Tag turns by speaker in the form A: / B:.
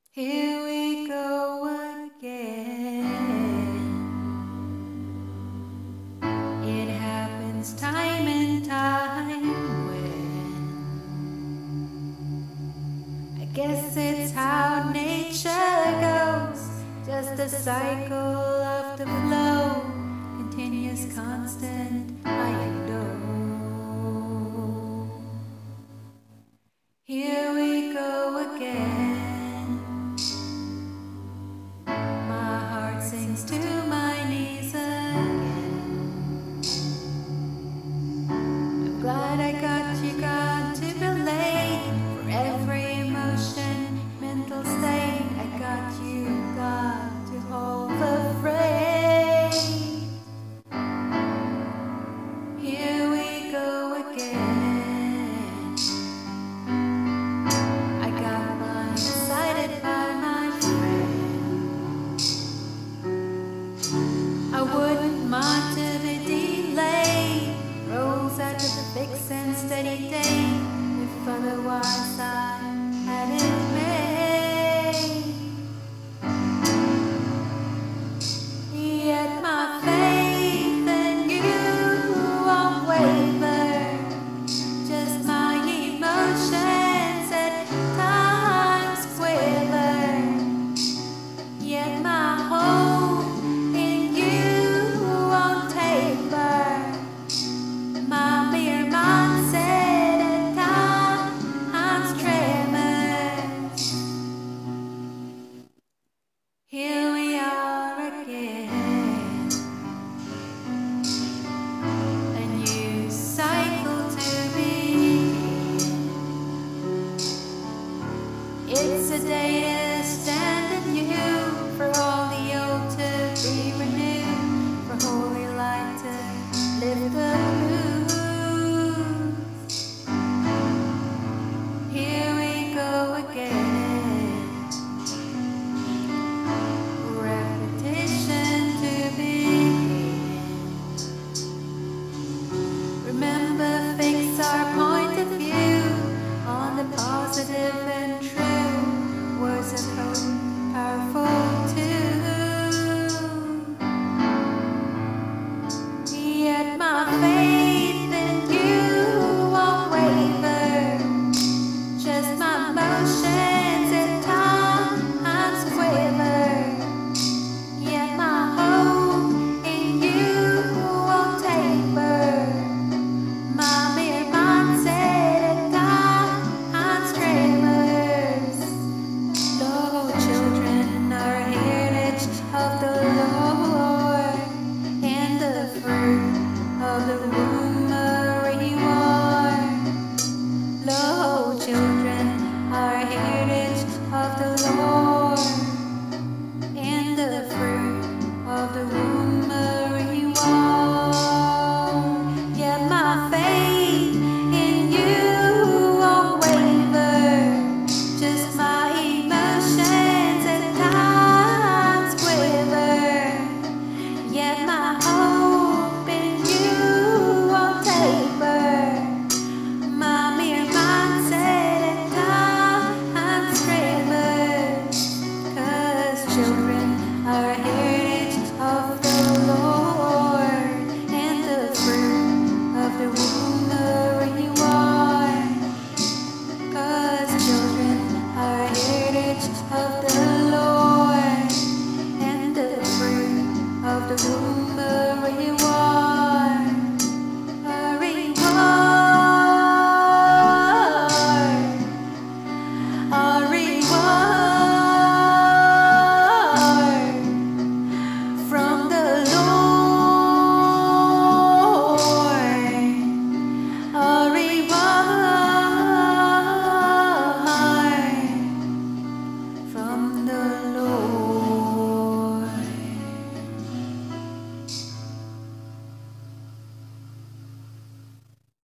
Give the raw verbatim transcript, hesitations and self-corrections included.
A: Here we go again. It happens time and time when I guess it's how nature goes. Just a cycle of the flow, continuous, constant, I know. Here we go again. My heart sinks to my knees again. I'm glad I got you, got to be late. For every emotion, mental state, I got you, got to hold the freight. Here we go again. I got blindsided by my friend. I wouldn't mind to be delayed. Rolls at the fixed and steady day. If otherwise I had it made. Yet my faith in you won't waver. Just my emotions at times quiver. Yet my hope in you won't taper. My mere mindset at times tremors. Here we are again. A new cycle to begin. It's a day to stand anew, for all the old to be renewed, for holy light to lift the blues. Here we go again.